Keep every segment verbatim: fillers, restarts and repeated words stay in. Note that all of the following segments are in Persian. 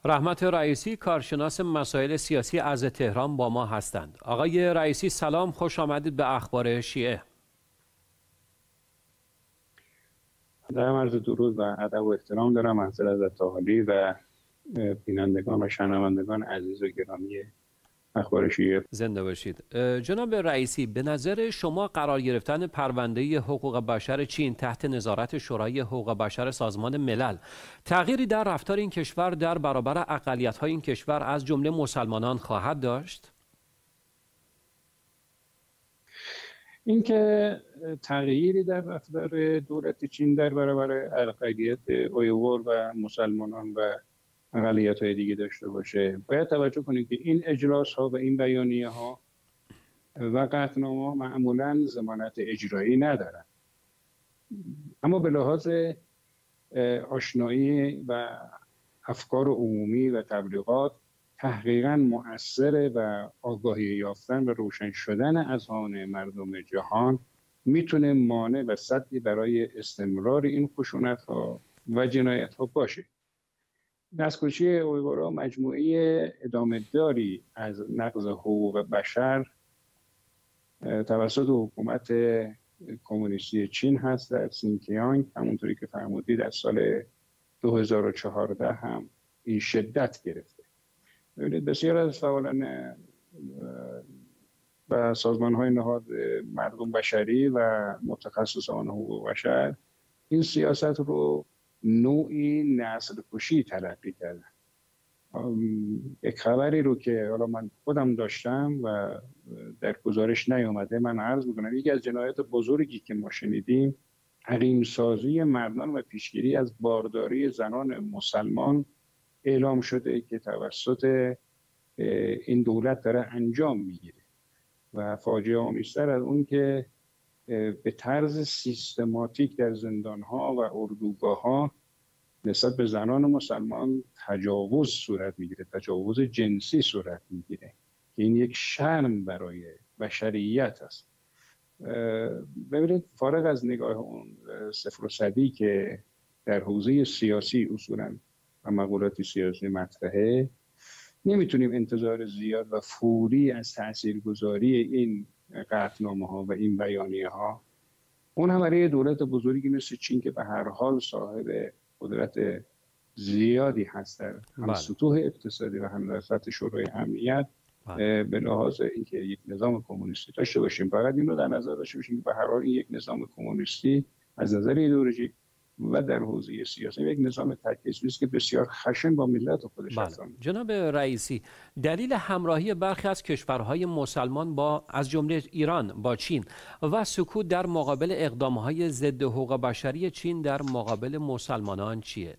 رحمت رئیسی، کارشناس مسائل سیاسی از تهران با ما هستند. آقای رئیسی سلام، خوش آمدید به اخبار شیعه. در عرض درود و ادب و احترام دارم منزل حضرت طاهری و بینندگان و شنوندگان عزیز و گرامی اخبار شیعه. زنده باشید. جناب رئیسی، به نظر شما قرار گرفتن پرونده حقوق بشر چین تحت نظارت شورای حقوق بشر سازمان ملل تغییری در رفتار این کشور در برابر اقلیت‌های این کشور از جمله مسلمانان خواهد داشت؟ اینکه تغییری در رفتار دولت چین در برابر اقلیت اویغور و مسلمانان و اقلیت‌های دیگه داشته باشه، باید توجه کنید که این اجراس‌ها و این بیانیه‌ها و قطعنامه‌ها معمولاً ضمانت اجرایی ندارن، اما به لحاظ آشنایی و افکار عمومی و تبلیغات تحقیقاً مؤثره و آگاهی یافتن و روشن شدن اذهان مردم جهان میتونه مانع و سدی برای استمرار این خشونت‌ها و جنایت‌ها باشه. دستکشی اویغورها مجموعه ادامه داری از نقض حقوق بشر توسط حکومت کمونیستی چین هست در سینکیانگ. همونطوری که فرمودید از سال دو هزار و چهارده هم این شدت گرفته. ببینید بسیار از فعالان و سازمان‌های نهاد مردم بشری و متخصصان حقوق بشر این سیاست رو نوعی نسل کشی تلقی کردن. یک خبری رو که حالا من خودم داشتم و در گزارش نیامده من عرض میکنم، یکی از جنایات بزرگی که ما شنیدیم حریم سازی مردان و پیشگیری از بارداری زنان مسلمان اعلام شده که توسط این دولت داره انجام میگیره و فاجعه آمیزتر از اون که به طرز سیستماتیک در زندان‌ها و اردوگاه‌ها نسبت به زنان مسلمان تجاوز صورت میگیره، تجاوز جنسی صورت میگیره که این یک شرم برای بشریت است. ببینید فارغ از نگاه اون صفر و صدی که در حوزه سیاسی اصولاً و مقولات سیاسی مطرحه، نمیتونیم انتظار زیاد و فوری از تاثیرگذاری این قطعنامه‌ها و این بیانیه‌ها، اون هم برای دولت بزرگی مثل چین که به هر حال صاحب قدرت زیادی هست در هم سطوح اقتصادی و هم در سطح شورای امنیت، به لحاظ اینکه یک نظام کمونیستی داشته باشیم. فقط این رو در نظر داشته باشیم که به هر حال این یک نظام کمونیستی از نظر ایدئولوژیک و در حوزه سیاسی یک نظام تک‌حزبی است که بسیار خشن با ملت خودش هست. جناب رئیسی، دلیل همراهی برخی از کشورهای مسلمان با از جمله ایران با چین و سکوت در مقابل اقدام‌های ضد حقوق بشری چین در مقابل مسلمانان چیه؟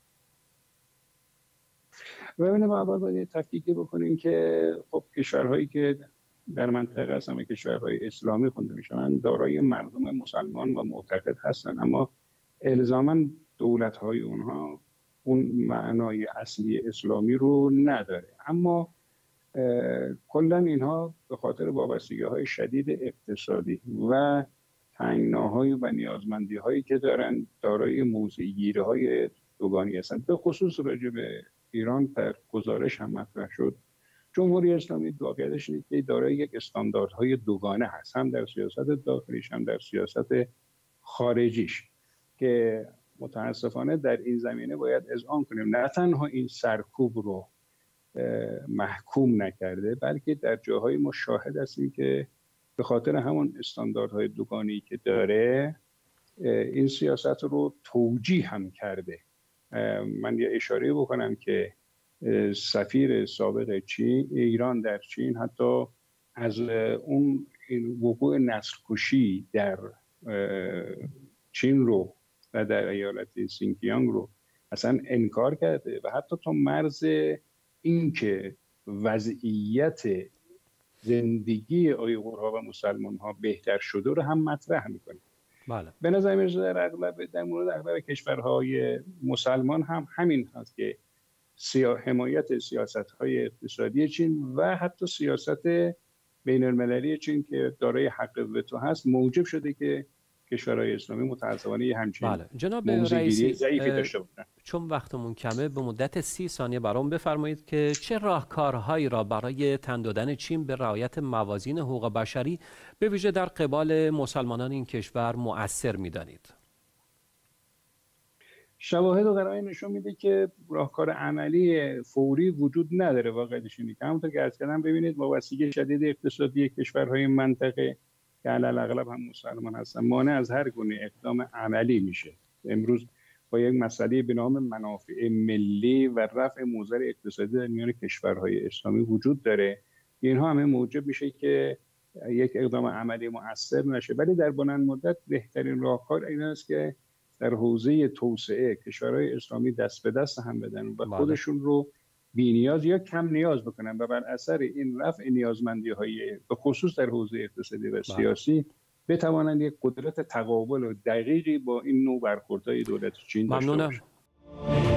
ببینید ما اول باید تفکیک بکنیم که خب کشورهایی که در منطقه هستن، کشورهای اسلامی خونده میشن، دارای مردم مسلمان و معتقد هستن، اما الزاماً دولت‌های اونها اون معنای اصلی اسلامی رو نداره. اما کلاً اینها به خاطر وابستگی‌های شدید اقتصادی و تنگناهای و نیازمندی‌هایی که دارن دارای موضع‌گیری‌های دوگانی هستند. به خصوص راجع به ایران در گزارش هم مطرح شد، جمهوری اسلامی واقعیتش اینه که دارای یک استانداردهای دوگانه هست، هم در سیاست داخلیش هم در سیاست خارجیش، که متاسفانه در این زمینه باید اذعان کنیم نه تنها این سرکوب رو محکوم نکرده، بلکه در جاهای ما شاهد هستیم که به خاطر همون استانداردهای دوگانی که داره این سیاست رو توجیه هم کرده. من یه اشاره بکنم که سفیر سابق چین ایران در چین حتی از اون وقوع نسل کشی در چین رو و در ایالت سینکیانگ رو اصلا انکار کرده و حتی تا مرز این که وضعیت زندگی اویغورها و مسلمان‌ها بهتر شده رو هم مطرح میکنه. بله. به نظر میرسه در اغلب در مورد اغلب کشورهای مسلمان هم همین هست که سیا... حمایت سیاست‌های اقتصادی چین و حتی سیاست بین المللی چین که دارای حق وتو هست موجب شده که کشورهای اسلامی متأسفانه یه همچین بله جناب موضع‌گیری رئیسی، ضعیفی داشته بودن. چون وقتمون کمه به مدت سی ثانیه برام بفرمایید که چه راهکارهایی را برای تن دادن چین به رعایت موازین حقوق بشری به ویژه در قبال مسلمانان این کشور مؤثر می‌دانید؟ شواهد و قرائن نشون میده که راهکار عملی فوری وجود نداره. واقعیتش اینه که همونطور که عرض کردم، ببینید وابستگی شدید اقتصادی کشورهای منطقه که علی‌الاغلب هم مسلمان هستن مانع از هر گونه اقدام عملی میشه. امروز با یک مسئله به نام منافع ملی و رفع موضع اقتصادی در میان کشورهای اسلامی وجود داره، اینها همه موجب میشه که یک اقدام عملی مؤثر نشه. ولی در بلند مدت بهترین راهکار این است که در حوزه توسعه کشورهای اسلامی دست به دست هم بدن و خودشون رو بی‌نیاز یا کم نیاز بکنن و بر اثر این رفع نیازمندی‌های به خصوص در حوزه اقتصادی و سیاسی بتوانند یک قدرت تقابل و دقیقی با این نوع برخوردهای دولت چین داشته باشند.